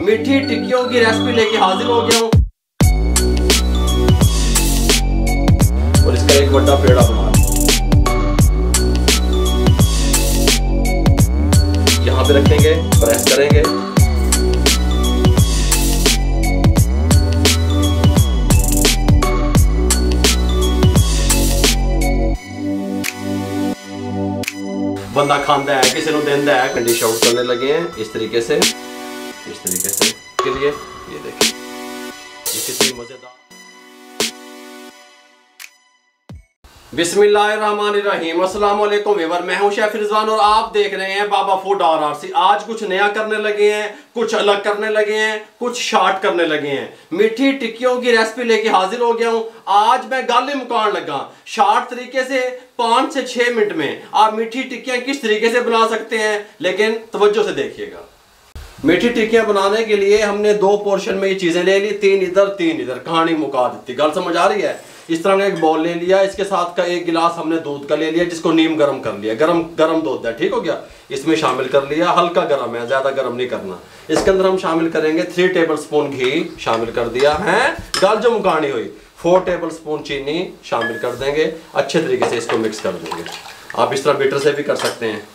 मीठी टिक्कियों की रेसिपी लेके हाजिर हो गया हूँ। और इसका एक बड़ा पेड़ा बना यहाँ पे रखेंगे, प्रेस करेंगे। बंदा खांदा है, किसी को देंदा है। कंडीश आउट करने लगे हैं इस तरीके से के लिए। ये देखिए ये कितनी मजेदार। बिस्मिल्लाहिर्रहमानिर्रहीम। अस्सलाम वालेकुम व्यूअर, मैं हूं शेफ रिजवान और आप देख रहे हैं बाबा फूड RRC। आज कुछ नया करने लगे हैं, कुछ अलग करने लगे हैं, कुछ शॉर्ट करने लगे हैं। मीठी टिक्कियों की रेसिपी लेके हाजिर हो गया हूं। आज मैं गाली मुकान लगा शॉर्ट तरीके से 5 से 6 मिनट में आप मीठी टिक्कियां किस तरीके से बना सकते हैं, लेकिन तवज्जो से देखिएगा। मीठी टिक्कियां बनाने के लिए हमने 2 पोर्शन में ये चीजें ले ली, 3 इधर 3 इधर, कहानी मुका दी। गल समझ आ रही है? इस तरह का एक बॉल ले लिया, इसके साथ का 1 गिलास हमने दूध का ले लिया, जिसको नीम गर्म कर लिया। गरम दूध है, ठीक हो गया। इसमें शामिल कर लिया, हल्का गर्म है, ज्यादा गर्म नहीं करना। इसके अंदर हम शामिल करेंगे 3 टेबलस्पून घी शामिल कर दिया है। गल जो मुकानी हुई 4 टेबलस्पून चीनी शामिल कर देंगे। अच्छे तरीके से इसको मिक्स कर देंगे। आप इस तरह बीटर से भी कर सकते हैं।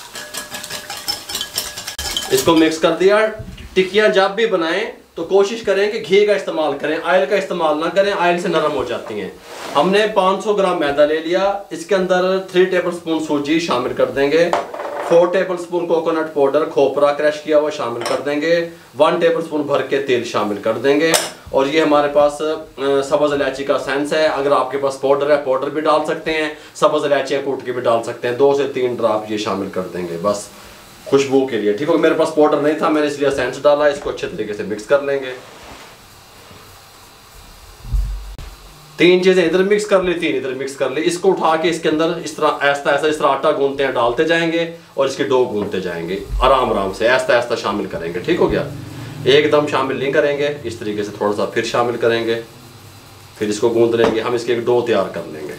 इसको मिक्स कर दिया। टिक्कियां जब भी बनाएं तो कोशिश करें कि घी का इस्तेमाल करें, ऑयल का इस्तेमाल ना करें, ऑयल से नरम हो जाती हैं। हमने 500 ग्राम मैदा ले लिया, इसके अंदर 3 टेबलस्पून सूजी शामिल कर देंगे। 4 टेबलस्पून कोकोनट पाउडर, खोपरा क्रश किया हुआ शामिल कर देंगे। 1 टेबलस्पून भर के तेल शामिल कर देंगे। और ये हमारे पास सब्ज़ इलायची का सेंस है। अगर आपके पास पाउडर है, पाउडर भी डाल सकते हैं, सब्ज़ इलायचियाँ कूट के भी डाल सकते हैं। 2 से 3 ड्रॉप ये शामिल कर देंगे बस खुशबू के लिए, ठीक है। मेरे पास पाउडर नहीं था, मैंने इसलिए सेंस डाला। इसको अच्छे तरीके से मिक्स कर लेंगे। 3 चीजें इधर मिक्स कर ली, 3 इधर मिक्स कर ली। इसको उठा के इसके अंदर इस तरह ऐसा इस तरह आटा गूंदते हैं, डालते जाएंगे और इसकी डो गूंदते जाएंगे। आराम से ऐसा शामिल करेंगे, ठीक हो गया। एकदम शामिल नहीं करेंगे, इस तरीके से थोड़ा सा फिर शामिल करेंगे, फिर इसको गूंद लेंगे। हम इसकी एक डो तैयार कर लेंगे।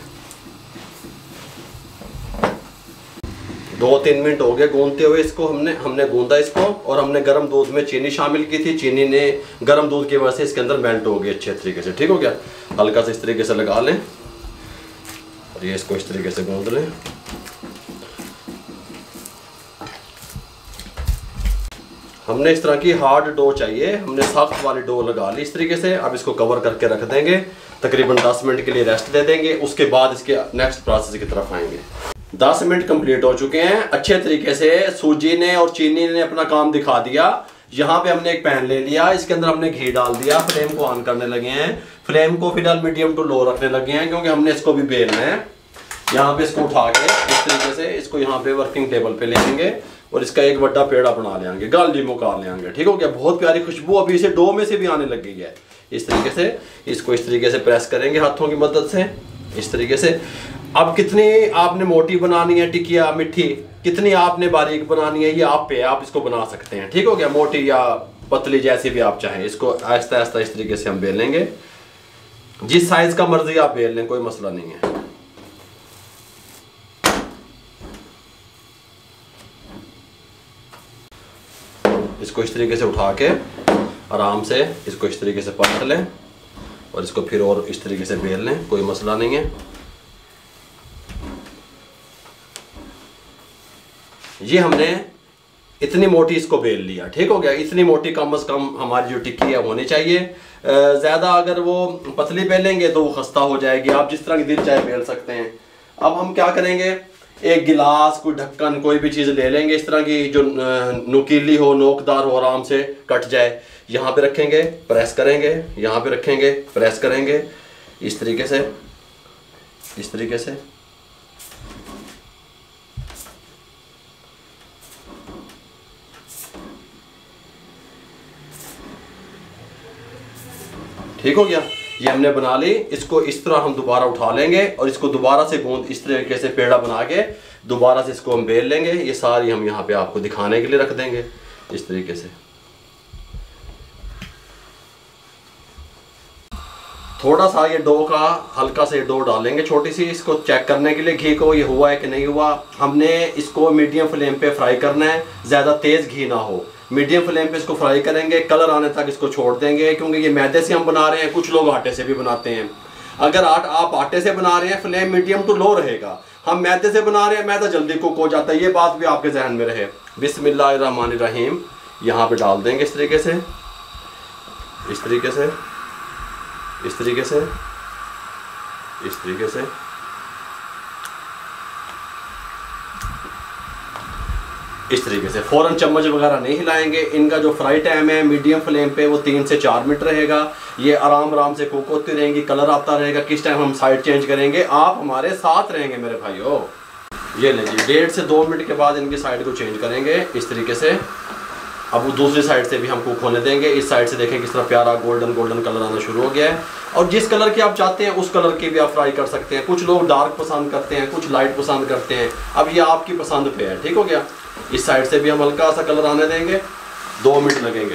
2-3 मिनट हो गए गूंदते हुए इसको। हमने गूंदा इसको और हमने गर्म दूध में चीनी शामिल की थी। चीनी ने गर्म दूध की वजह से इसके अंदर मेल्ट हो गई अच्छे तरीके से, ठीक हो गया। हल्का से इस तरीके से लगा लें और ये इसको इस तरीके से गूंद लें। हमने इस तरह की हार्ड डो चाहिए, हमने सख्त वाली डो लगा ली इस तरीके से। अब इसको कवर करके रख देंगे, तकरीबन 10 मिनट के लिए रेस्ट दे देंगे। उसके बाद इसके नेक्स्ट प्रोसेस की तरफ आएंगे। 10 मिनट कंप्लीट हो चुके हैं। अच्छे तरीके से सूजी ने और चीनी ने अपना काम दिखा दिया। यहाँ पे हमने एक पैन ले लिया, इसके अंदर हमने घी डाल दिया। फ्लेम को ऑन करने लगे हैं। फ्लेम को फिलहाल मीडियम टू लो रखने लगे हैं, क्योंकि हमने इसको भी बेलना है। यहाँ पे इसको उठा के इस तरीके से इसको यहाँ पे वर्किंग टेबल पे ले आएंगे और इसका एक बड़ा पेड़ा बना लेंगे, गाली मुका लेंगे, ठीक हो गया। बहुत प्यारी खुशबू अभी इसे डो में से भी आने लग गई है। इस तरीके से इसको इस तरीके से प्रेस करेंगे हाथों की मदद से, इस तरीके से। अब कितनी आपने मोटी बनानी है टिक्किया मीठी, कितनी आपने बारीक बनानी है, ये आप पे, आप इसको बना सकते हैं, ठीक हो गया। मोटी या पतली जैसी भी आप चाहें। इसको आहिस्ता इस तरीके से हम बेल लेंगे। जिस साइज का मर्जी आप बेल लें, कोई मसला नहीं है। इसको इस तरीके से उठा के आराम से इसको इस तरीके से पलट लें और इसको फिर और इस तरीके से बेल लें, कोई मसला नहीं है। ये हमने इतनी मोटी इसको बेल लिया, ठीक हो गया। इतनी मोटी कम से कम हमारी जो टिक्की है होनी चाहिए। ज़्यादा अगर वो पतली बेलेंगे तो वो खस्ता हो जाएगी। आप जिस तरह की दिल चाहे बेल सकते हैं। अब हम क्या करेंगे, एक गिलास, कोई ढक्कन, कोई भी चीज़ ले लेंगे इस तरह की जो नुकीली हो, नोकदार हो, आराम से कट जाए। यहाँ पे रखेंगे, प्रेस करेंगे, यहाँ पे रखेंगे, प्रेस करेंगे, इस तरीके से, इस तरीके से। ठीक हो गया। ये हमने बना ली। इसको इस तरह हम दोबारा उठा लेंगे और इसको दोबारा से गूंद इस तरीके से पेड़ा बना के दोबारा से इसको हम बेल लेंगे। ये सारी हम यहाँ पे आपको दिखाने के लिए रख देंगे इस तरीके से। थोड़ा सा ये डो का हल्का से डो डालेंगे छोटी सी, इसको चेक करने के लिए घी को, ये हुआ है कि नहीं हुआ। हमने इसको मीडियम फ्लेम पे फ्राई करना है, ज़्यादा तेज़ घी ना हो। मीडियम फ्लेम पे इसको फ्राई करेंगे, कलर आने तक इसको छोड़ देंगे, क्योंकि ये मैदे से हम बना रहे हैं, कुछ लोग आटे से भी बनाते हैं। अगर आप आटे से बना रहे हैं, फ्लेम मीडियम टू लो रहेगा। हम मैदे से बना रहे हैं, मैदा जल्दी कुक हो जाता है, ये बात भी आपके जहन में रहे। बिस्मिल्लाहिर्रहमानिर्रहीम यहाँ पे डाल देंगे इस तरीके से, इस तरीके से, इस तरीके से, इस तरीके से। इस तरीके से फ़ौरन चम्मच वगैरह नहीं हिलाएंगे। इनका जो फ्राई टाइम है मीडियम फ्लेम पे वो 3 से 4 मिनट रहेगा। ये आराम आराम से कुक होती रहेंगी, कलर आता रहेगा। किस टाइम हम साइड चेंज करेंगे, आप हमारे साथ रहेंगे मेरे भाइयों। ये लीजिए 1.5 से 2 मिनट के बाद इनकी साइड को चेंज करेंगे इस तरीके से। अब वो दूसरी साइड से भी हम कुक होने देंगे। इस साइड से देखें किस तरह प्यारा गोल्डन गोल्डन कलर आना शुरू हो गया है। और जिस कलर की आप चाहते हैं उस कलर की भी आप फ्राई कर सकते हैं। कुछ लोग डार्क पसंद करते हैं, कुछ लाइट पसंद करते हैं, अब ये आपकी पसंद पे है। ठीक हो गया। इस साइड से भी हम हल्का सा कलर आने देंगे, 2 मिनट लगेंगे।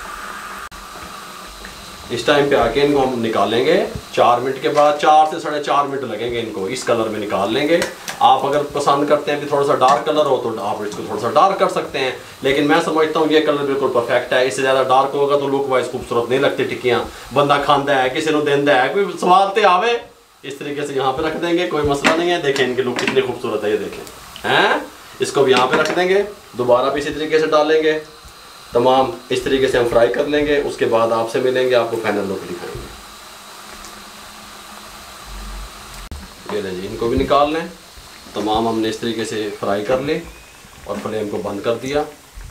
इस टाइम पे आके इनको हम निकालेंगे 4 मिनट के बाद, 4 से 4.5 मिनट लगेंगे इनको इस कलर में निकाल लेंगे। आप अगर पसंद करते हैं कि थोड़ा सा डार्क कलर हो तो आप इसको थोड़ा सा डार्क कर सकते हैं, लेकिन मैं समझता हूँ ये कलर बिल्कुल परफेक्ट है। इससे ज़्यादा डार्क होगा तो लुक वाइज खूबसूरत नहीं लगती टिक्कियाँ। बंदा खांदा है, किसी को देंदा है, कोई सवाल तो आवे। इस तरीके से यहाँ पे रख देंगे, कोई मसला नहीं है। देखें इनकी लुक कितनी खूबसूरत है, ये देखें हैं। इसको भी यहाँ पे रख देंगे, दोबारा भी इसी तरीके से डालेंगे। तमाम इस तरीके से हम फ्राई कर लेंगे। उसके बाद आपसे मिलेंगे, आपको फाइनल लुक दिखाएंगे। ये लीजिए इनको भी निकाल लें। तमाम हमने इस तरीके से फ्राई कर ली और फ्लेम को बंद कर दिया।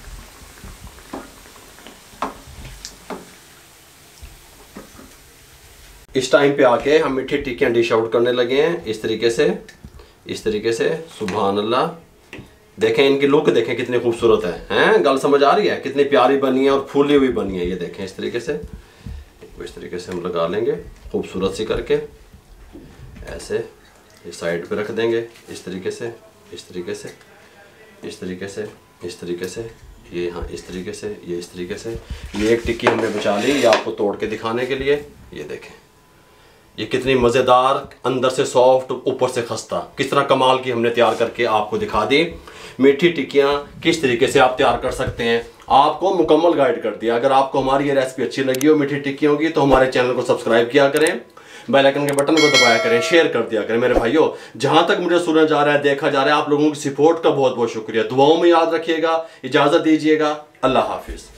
इस टाइम पे आके हम मीठी टिक्कियाँ डिश आउट करने लगे हैं इस तरीके से, इस तरीके से। सुभान अल्लाह, देखें इनकी लुक देखें कितनी खूबसूरत है, हैं। गल समझ आ रही है, कितनी प्यारी बनी है और फूली हुई बनी है। ये देखें इस तरीके से, इस तरीके से हम लगा लेंगे खूबसूरत सी करके। ऐसे इस साइड पे रख देंगे इस तरीके से, इस तरीके से, इस तरीके से, इस तरीके से। ये हाँ इस तरीके से, ये इस तरीके से। ये एक टिक्की हमने बचा ली, ये आपको तोड़ के दिखाने के लिए। ये देखें ये कितनी मज़ेदार, अंदर से सॉफ्ट, ऊपर से खस्ता, किस तरह कमाल की हमने तैयार करके आपको दिखा दी। मीठी टिक्कियाँ किस तरीके से आप तैयार कर सकते हैं, आपको मुकम्मल गाइड कर दिया। अगर आपको हमारी ये रेसिपी अच्छी लगी हो मीठी टिक्कियों की, तो हमारे चैनल को सब्सक्राइब किया करें, बेल आइकन के बटन को दबाया करें, शेयर कर दिया करें मेरे भाइयों। जहाँ तक मुझे सुना जा रहा है, देखा जा रहा है, आप लोगों की सपोर्ट का बहुत बहुत शुक्रिया। दुआओं में याद रखिएगा। इजाज़त दीजिएगा। अल्लाह हाफिज़।